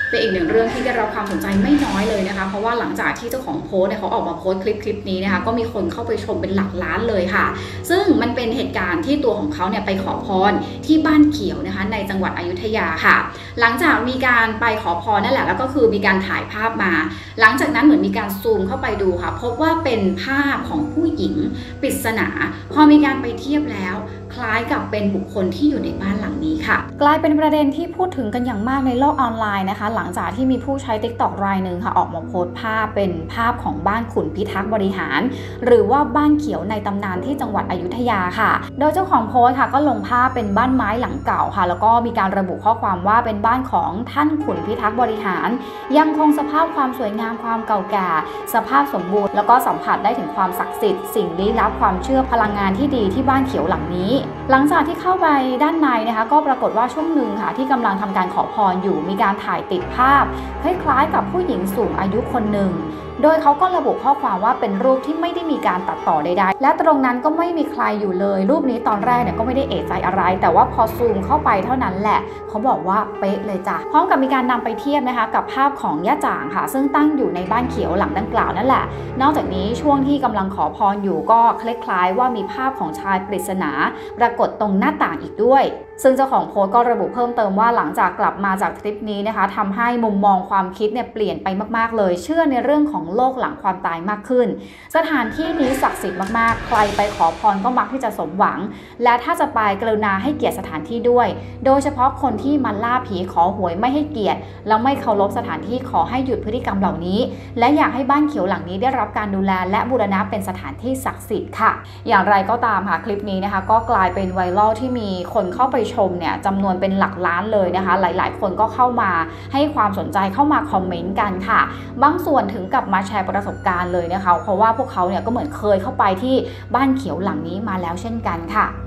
เป็นอีกหนึ่งเรื่องที่ได้รับความสนใจไม่น้อยเลยนะคะเพราะว่าหลังจากที่เจ้าของโพสต์เนี่ยเขาออกมาโพสต์คลิปนี้นะคะก็มีคนเข้าไปชมเป็นหลักล้านเลยค่ะซึ่งมันเป็นเหตุการณ์ที่ตัวของเขาเนี่ยไปขอพรที่บ้านเขียวนะคะในจังหวัดอยุธยาค่ะหลังจากมีการไปขอพรนั่นแหละแล้วก็คือมีการถ่ายภาพมาหลังจากนั้นเหมือนมีการซูมเข้าไปดูค่ะพบว่าเป็นภาพของผู้หญิงปริศนาพอมีการไปเทียบแล้วคล้ายกับเป็นบุคคลที่อยู่ในบ้านหลังนี้ค่ะกลายเป็นประเด็นที่พูดถึงกันอย่างมากในโลกออนไลน์นะคะหลังจากที่มีผู้ใช้ TikTok รายหนึ่งค่ะออกมาโพสต์ภาพเป็นภาพของบ้านขุนพิทักษ์บริหารหรือว่าบ้านเขียวในตำนานที่จังหวัดอยุธยาค่ะโดยเจ้าของโพสต์ค่ะก็ลงภาพเป็นบ้านไม้หลังเก่าค่ะแล้วก็มีการระบุข้อความว่าเป็นบ้านของท่านขุนพิทักษ์บริหารยังคงสภาพความสวยงามความเก่าแก่สภาพสมบูรณ์แล้วก็สัมผัสได้ถึงความศักดิ์สิทธิ์สิ่งลี้ลับความเชื่อพลังงานที่ดีที่บ้านเขียวหลังนี้หลังจากที่เข้าไปด้านในนะคะก็ปรากฏว่าช่วงหนึ่งค่ะที่กำลังทำการขอพรอยู่มีการถ่ายติดภาพคล้ายๆกับผู้หญิงสูงอายุคนหนึ่งโดยเขาก็ระบุข้อความว่าเป็นรูปที่ไม่ได้มีการตัดต่อใดๆและตรงนั้นก็ไม่มีใครอยู่เลยรูปนี้ตอนแรกเนี่ยก็ไม่ได้เอะใจอะไรแต่ว่าพอซูมเข้าไปเท่านั้นแหละเขาบอกว่าเป๊ะเลยจ้ะพร้อมกับมีการนำไปเทียบนะคะกับภาพของย่าจ่างค่ะซึ่งตั้งอยู่ในบ้านเขียวหลังดังกล่าวนั่นแหละนอกจากนี้ช่วงที่กำลังขอพรอยู่ก็คล้ายๆว่ามีภาพของชายปริศนาปรากฏตรงหน้าต่างอีกด้วยซึ่งเจ้าของโพสต์ก็ระบุเพิ่มเติมว่าหลังจากกลับมาจากทริปนี้นะคะทำให้มุมมองความคิดเนี่ยเปลี่ยนไปมากๆเลยเชื่อในเรื่องของโลกหลังความตายมากขึ้นสถานที่นี้ศักดิ์สิทธิ์มากๆใครไปขอพรก็มักที่จะสมหวังและถ้าจะไปกรุณาให้เกียรติสถานที่ด้วยโดยเฉพาะคนที่มาล่าผีขอหวยไม่ให้เกียรติแล้วไม่เคารพสถานที่ขอให้หยุดพฤติกรรมเหล่านี้และอยากให้บ้านเขียวหลังนี้ได้รับการดูแลและบูรณะเป็นสถานที่ศักดิ์สิทธิ์ค่ะอย่างไรก็ตามค่ะคลิปนี้นะคะก็กลายเป็นไวรัลที่มีคนเข้าไปชมเนี่ยจำนวนเป็นหลักล้านเลยนะคะหลายๆคนก็เข้ามาให้ความสนใจเข้ามาคอมเมนต์กันค่ะบางส่วนถึงกับมาแชร์ประสบการณ์เลยนะคะเพราะว่าพวกเขาเนี่ยก็เหมือนเคยเข้าไปที่บ้านเขียวหลังนี้มาแล้วเช่นกันค่ะ